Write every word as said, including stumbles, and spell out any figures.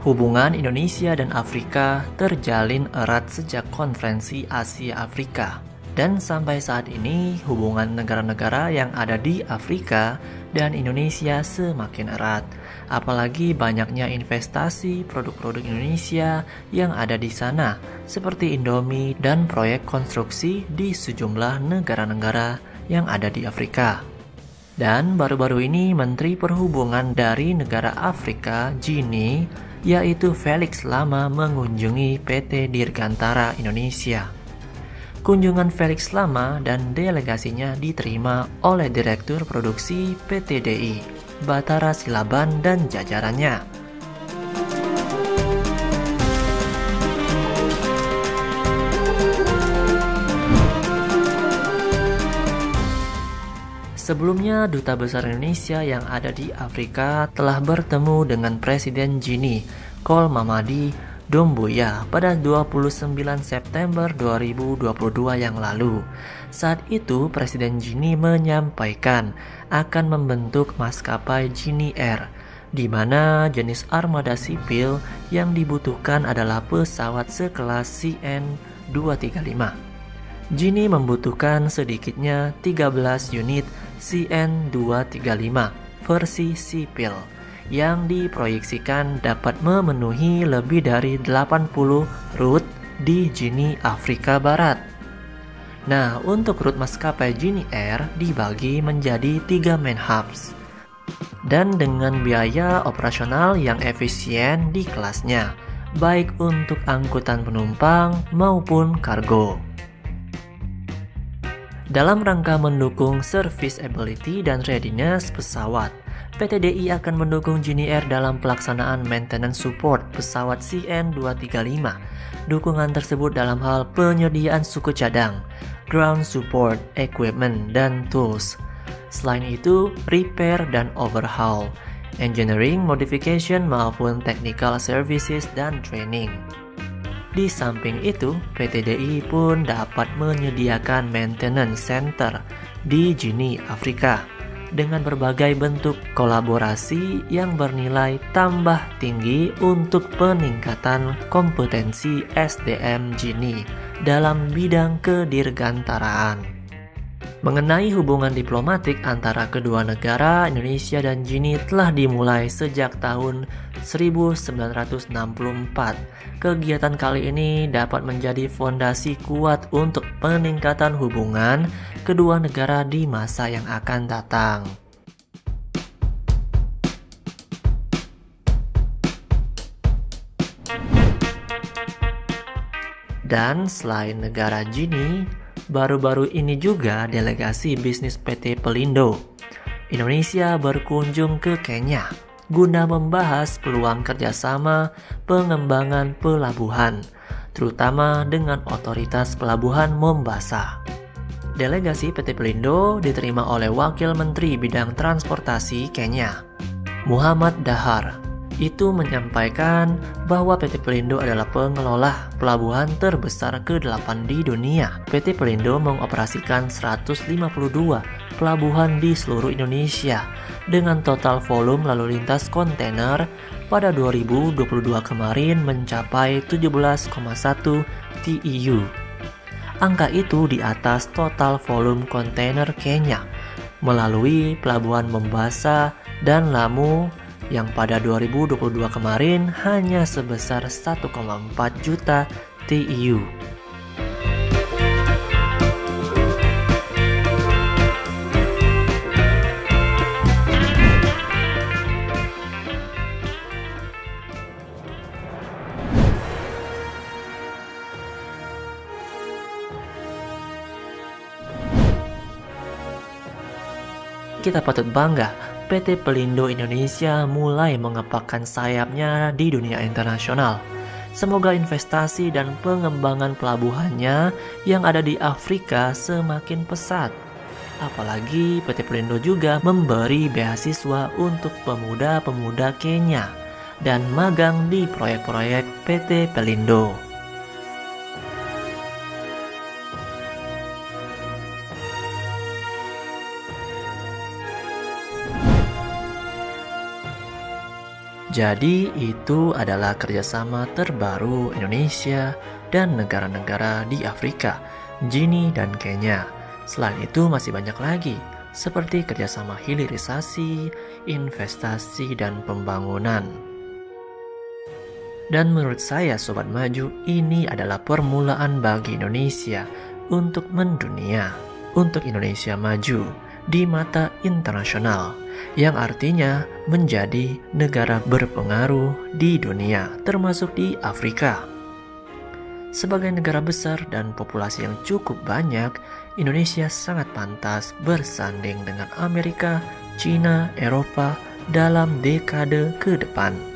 Hubungan Indonesia dan Afrika terjalin erat sejak Konferensi Asia Afrika. Dan sampai saat ini, hubungan negara-negara yang ada di Afrika dan Indonesia semakin erat. Apalagi banyaknya investasi produk-produk Indonesia yang ada di sana, seperti Indomie dan proyek konstruksi di sejumlah negara-negara yang ada di Afrika. Dan baru-baru ini Menteri Perhubungan dari negara Afrika, Guinea, yaitu Felix Lama mengunjungi P T Dirgantara Indonesia. Kunjungan Felix Lama dan delegasinya diterima oleh Direktur Produksi P T D I, Bathara Silaban dan jajarannya. Sebelumnya, Duta Besar Indonesia yang ada di Afrika telah bertemu dengan Presiden Guinea, Kol Mamadi Doumbouya pada dua puluh sembilan September dua ribu dua puluh dua yang lalu. Saat itu, Presiden Guinea menyampaikan akan membentuk maskapai Guinea Air, di mana jenis armada sipil yang dibutuhkan adalah pesawat sekelas C N dua tiga lima. Guinea membutuhkan sedikitnya tiga belas unit C N dua tiga lima versi sipil yang diproyeksikan dapat memenuhi lebih dari delapan puluh rute di Guinea, Afrika Barat. Nah, untuk rute maskapai Guinea Air dibagi menjadi tiga main hubs dan dengan biaya operasional yang efisien di kelasnya, baik untuk angkutan penumpang maupun kargo. Dalam rangka mendukung serviceability dan readiness pesawat, P T D I akan mendukung Guinea Air dalam pelaksanaan maintenance support pesawat C N dua tiga lima. Dukungan tersebut dalam hal penyediaan suku cadang, ground support, equipment, dan tools. Selain itu, repair dan overhaul, engineering modification maupun technical services dan training. Di samping itu, P T D I pun dapat menyediakan maintenance center di Guinea, Afrika, dengan berbagai bentuk kolaborasi yang bernilai tambah tinggi untuk peningkatan kompetensi S D M Guinea dalam bidang kedirgantaraan. Mengenai hubungan diplomatik antara kedua negara, Indonesia dan Guinea telah dimulai sejak tahun seribu sembilan ratus enam puluh empat. Kegiatan kali ini dapat menjadi fondasi kuat untuk peningkatan hubungan kedua negara di masa yang akan datang. Dan selain negara Guinea, baru-baru ini juga delegasi bisnis P T Pelindo Indonesia berkunjung ke Kenya guna membahas peluang kerjasama pengembangan pelabuhan, terutama dengan otoritas pelabuhan Mombasa. Delegasi P T Pelindo diterima oleh Wakil Menteri Bidang Transportasi Kenya, Muhammad Dahar. Itu menyampaikan bahwa P T Pelindo adalah pengelola pelabuhan terbesar kedelapan di dunia. P T Pelindo mengoperasikan seratus lima puluh dua pelabuhan di seluruh Indonesia dengan total volume lalu lintas kontainer pada dua ribu dua puluh dua kemarin mencapai tujuh belas koma satu T E U. Angka itu di atas total volume kontainer Kenya melalui pelabuhan Mombasa dan Lamu yang pada dua ribu dua puluh dua kemarin hanya sebesar satu koma empat juta T E U. Kita patut bangga, P T Pelindo Indonesia mulai mengepakkan sayapnya di dunia internasional. Semoga investasi dan pengembangan pelabuhannya yang ada di Afrika semakin pesat. Apalagi P T Pelindo juga memberi beasiswa untuk pemuda-pemuda Kenya dan magang di proyek-proyek P T Pelindo. Jadi itu adalah kerjasama terbaru Indonesia dan negara-negara di Afrika, Guinea dan Kenya. Selain itu masih banyak lagi, seperti kerjasama hilirisasi, investasi, dan pembangunan. Dan menurut saya Sobat Maju, ini adalah permulaan bagi Indonesia untuk mendunia, untuk Indonesia maju di mata internasional, yang artinya menjadi negara berpengaruh di dunia, termasuk di Afrika. Sebagai negara besar dan populasi yang cukup banyak, Indonesia sangat pantas bersanding dengan Amerika, China, Eropa dalam dekade ke depan.